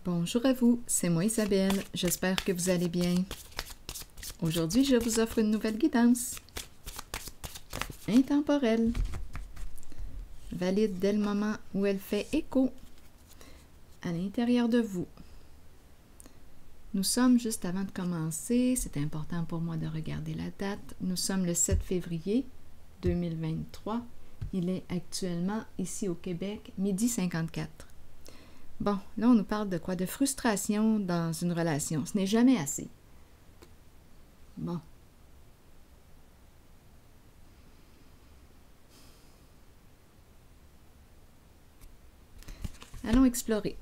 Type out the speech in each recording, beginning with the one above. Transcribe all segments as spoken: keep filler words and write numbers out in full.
Bonjour à vous, c'est moi Isabelle, j'espère que vous allez bien. Aujourd'hui, je vous offre une nouvelle guidance. Intemporelle. Valide dès le moment où elle fait écho à l'intérieur de vous. Nous sommes juste avant de commencer, c'est important pour moi de regarder la date. Nous sommes le sept février deux mille vingt-trois. Il est actuellement ici au Québec, midi cinquante-quatre. Bon, là, on nous parle de quoi? De frustration dans une relation. Ce n'est jamais assez. Bon. Allons explorer.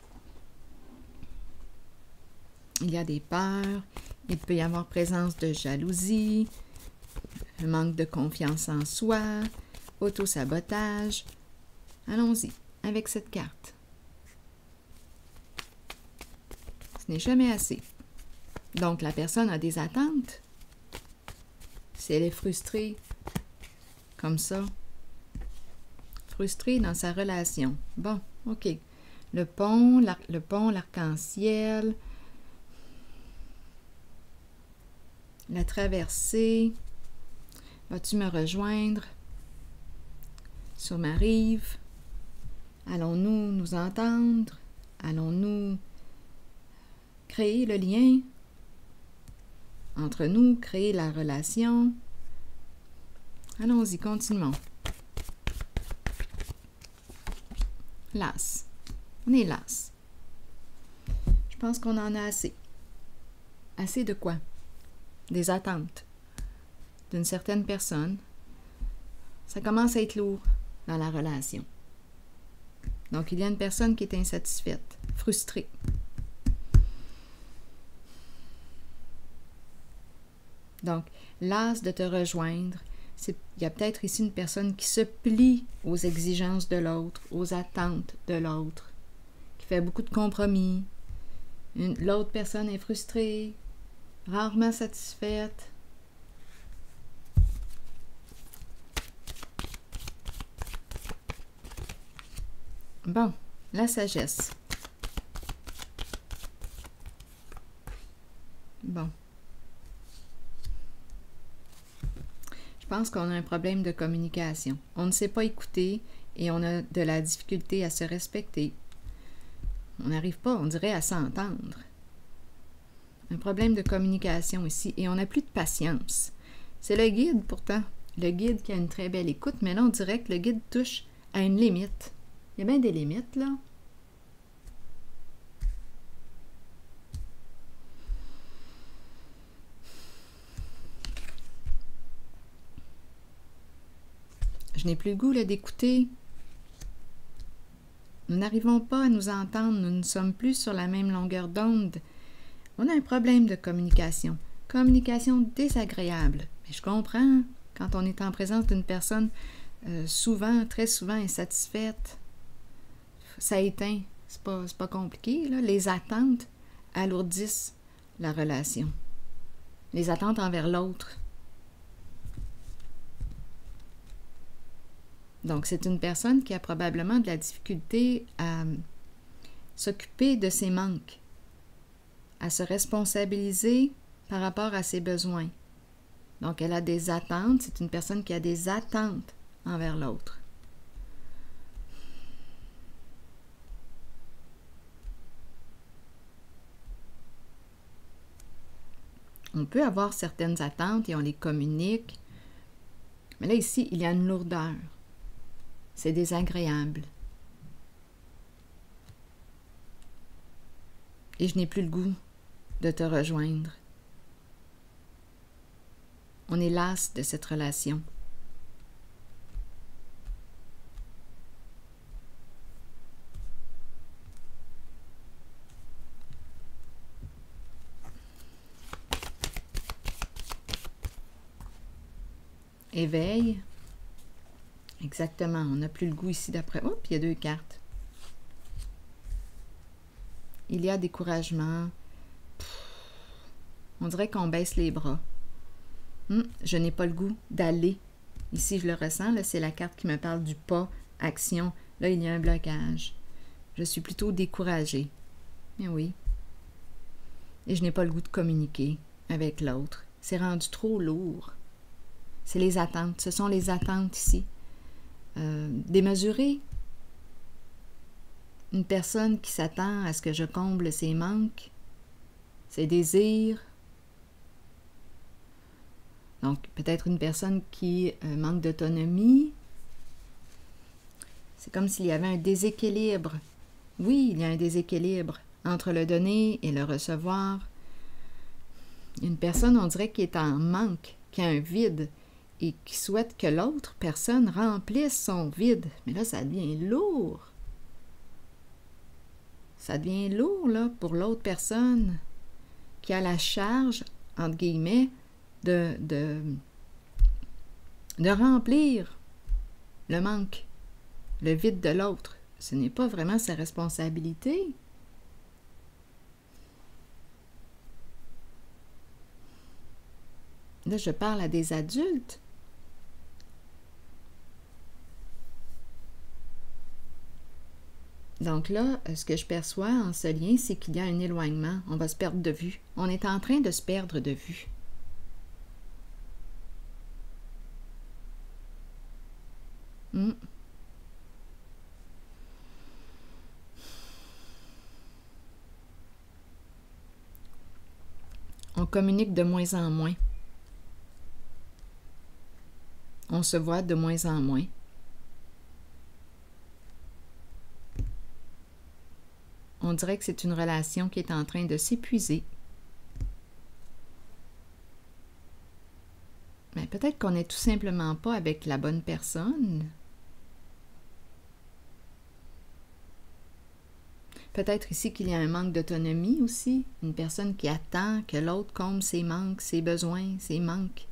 Il y a des peurs, il peut y avoir présence de jalousie, un manque de confiance en soi, auto-sabotage. Allons-y avec cette carte. Ce n'est jamais assez. Donc, la personne a des attentes. Si elle est frustrée, comme ça, frustrée dans sa relation. Bon, OK. Le pont, l'arc, le pont, l'arc-en-ciel, la traversée. Vas-tu me rejoindre sur ma rive? Allons-nous nous entendre? Allons-nous créer le lien entre nous, créer la relation? Allons-y, continuons. Las. On est las. Je pense qu'on en a assez. Assez de quoi? Des attentes d'une certaine personne. Ça commence à être lourd dans la relation. Donc, il y a une personne qui est insatisfaite, frustrée. Donc, las de te rejoindre, c'est, il y a peut-être ici une personne qui se plie aux exigences de l'autre, aux attentes de l'autre, qui fait beaucoup de compromis. Une, l'autre personne est frustrée, rarement satisfaite. Bon, la sagesse. Bon. Je pense qu'on a un problème de communication. On ne sait pas écouter et on a de la difficulté à se respecter. On n'arrive pas, on dirait, à s'entendre. Un problème de communication ici et on n'a plus de patience. C'est le guide pourtant, le guide qui a une très belle écoute, mais là on dirait que le guide touche à une limite. Il y a bien des limites là. Je n'ai plus le goût là, d'écouter. Nous n'arrivons pas à nous entendre, nous ne sommes plus sur la même longueur d'onde. On a un problème de communication. Communication désagréable. Mais je comprends, quand on est en présence d'une personne euh, souvent, très souvent insatisfaite, ça éteint. C'est pas, c'est pas compliqué, là. Les attentes alourdissent la relation. Les attentes envers l'autre. Donc, c'est une personne qui a probablement de la difficulté à s'occuper de ses manques, à se responsabiliser par rapport à ses besoins. Donc, elle a des attentes. C'est une personne qui a des attentes envers l'autre. On peut avoir certaines attentes et on les communique. Mais là, ici, il y a une lourdeur. C'est désagréable. Et je n'ai plus le goût de te rejoindre. On est las de cette relation. Éveil. Exactement, on n'a plus le goût ici d'après. Oh, puis il y a deux cartes. Il y a découragement. Pff, on dirait qu'on baisse les bras. Hum, je n'ai pas le goût d'aller. Ici, je le ressens. Là, c'est la carte qui me parle du pas, action. Là, il y a un blocage. Je suis plutôt découragée. Mais oui. Et je n'ai pas le goût de communiquer avec l'autre. C'est rendu trop lourd. C'est les attentes. Ce sont les attentes ici. Euh, démesurées. Une personne qui s'attend à ce que je comble ses manques, ses désirs. Donc, peut-être une personne qui euh, manque d'autonomie. C'est comme s'il y avait un déséquilibre. Oui, il y a un déséquilibre entre le donner et le recevoir. Une personne, on dirait, qui est en manque, qui a un vide et qui souhaite que l'autre personne remplisse son vide. Mais là, ça devient lourd. Ça devient lourd, là, pour l'autre personne qui a la charge, entre guillemets, de, de, de remplir le manque, le vide de l'autre. Ce n'est pas vraiment sa responsabilité. Là, je parle à des adultes. Donc là, ce que je perçois en ce lien, c'est qu'il y a un éloignement. On va se perdre de vue. On est en train de se perdre de vue. Hmm. On communique de moins en moins. On se voit de moins en moins. On dirait que c'est une relation qui est en train de s'épuiser. Mais peut-être qu'on n'est tout simplement pas avec la bonne personne. Peut-être ici qu'il y a un manque d'autonomie aussi. Une personne qui attend que l'autre comble ses manques, ses besoins, ses manques.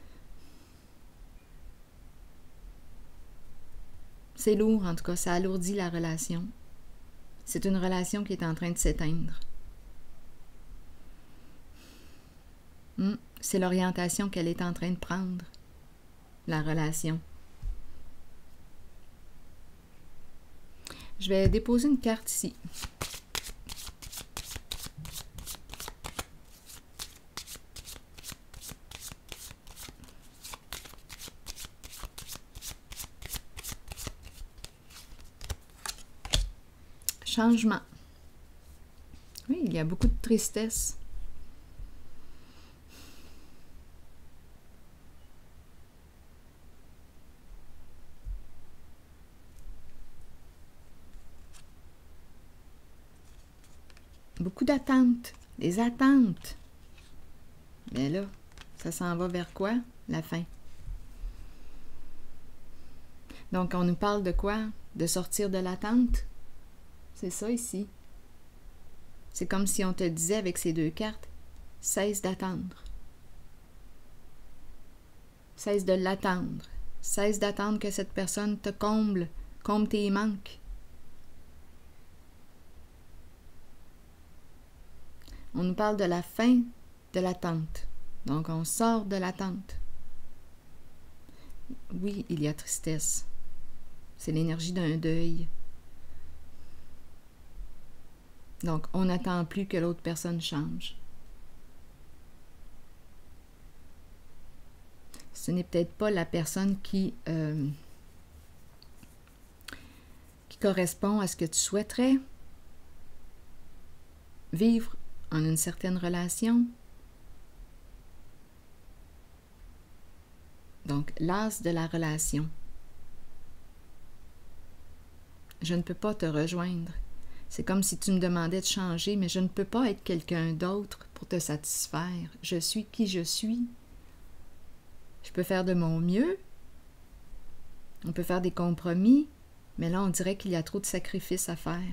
C'est lourd, en tout cas, ça alourdit la relation. C'est une relation qui est en train de s'éteindre. Hmm, c'est l'orientation qu'elle est en train de prendre, la relation. Je vais déposer une carte ici. Changement. Oui, il y a beaucoup de tristesse. Beaucoup d'attentes. Des attentes. Mais là, ça s'en va vers quoi? La fin. Donc, on nous parle de quoi? De sortir de l'attente? C'est ça ici. C'est comme si on te disait avec ces deux cartes, cesse d'attendre. Cesse de l'attendre. Cesse d'attendre que cette personne te comble, comble tes manques. On nous parle de la fin de l'attente. Donc, on sort de l'attente. Oui, il y a tristesse. C'est l'énergie d'un deuil. Donc, on n'attend plus que l'autre personne change. Ce n'est peut-être pas la personne qui, euh, qui correspond à ce que tu souhaiterais vivre en une certaine relation. Donc, l'as de la relation. Je ne peux pas te rejoindre. C'est comme si tu me demandais de changer, mais je ne peux pas être quelqu'un d'autre pour te satisfaire. Je suis qui je suis. Je peux faire de mon mieux. On peut faire des compromis, mais là, on dirait qu'il y a trop de sacrifices à faire.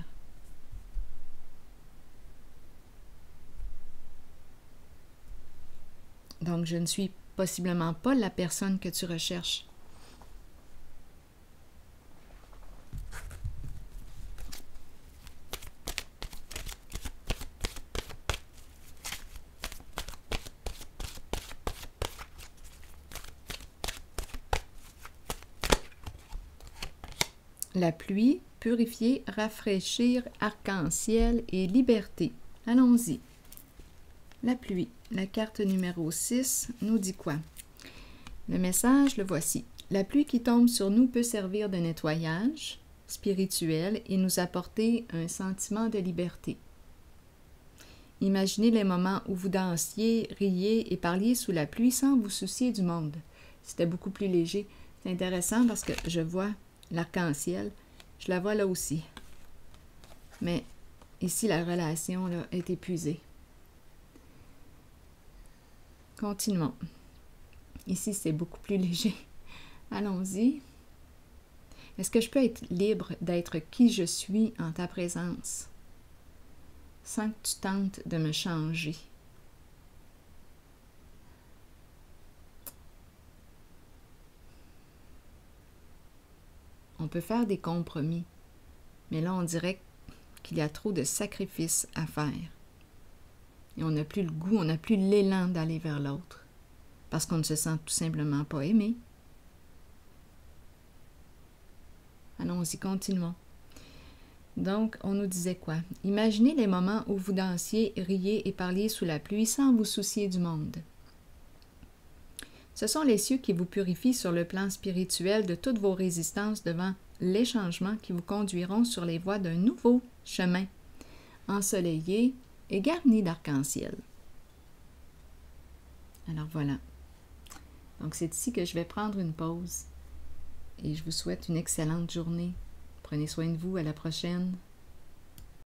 Donc, je ne suis possiblement pas la personne que tu recherches. La pluie purifier, rafraîchir, arc-en-ciel et liberté. Allons-y. La pluie, la carte numéro six, nous dit quoi? Le message, le voici. La pluie qui tombe sur nous peut servir de nettoyage spirituel et nous apporter un sentiment de liberté. Imaginez les moments où vous dansiez, riez et parliez sous la pluie sans vous soucier du monde. C'était beaucoup plus léger. C'est intéressant parce que je vois l'arc-en-ciel. Je la vois là aussi. Mais ici, la relation là, est épuisée. Continuons. Ici, c'est beaucoup plus léger. Allons-y. Est-ce que je peux être libre d'être qui je suis en ta présence, sans que tu tentes de me changer? On peut faire des compromis, mais là, on dirait qu'il y a trop de sacrifices à faire. Et on n'a plus le goût, on n'a plus l'élan d'aller vers l'autre, parce qu'on ne se sent tout simplement pas aimé. Allons-y, continuons. Donc, on nous disait quoi? Imaginez les moments où vous dansiez, riez et parliez sous la pluie sans vous soucier du monde. Ce sont les cieux qui vous purifient sur le plan spirituel de toutes vos résistances devant les changements qui vous conduiront sur les voies d'un nouveau chemin, ensoleillé et garni d'arc-en-ciel. Alors voilà. Donc, c'est ici que je vais prendre une pause. Et je vous souhaite une excellente journée. Prenez soin de vous. À la prochaine.